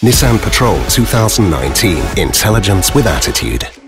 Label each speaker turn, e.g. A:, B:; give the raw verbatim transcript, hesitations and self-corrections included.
A: Nissan Patrol two thousand nineteen. Intelligence with attitude.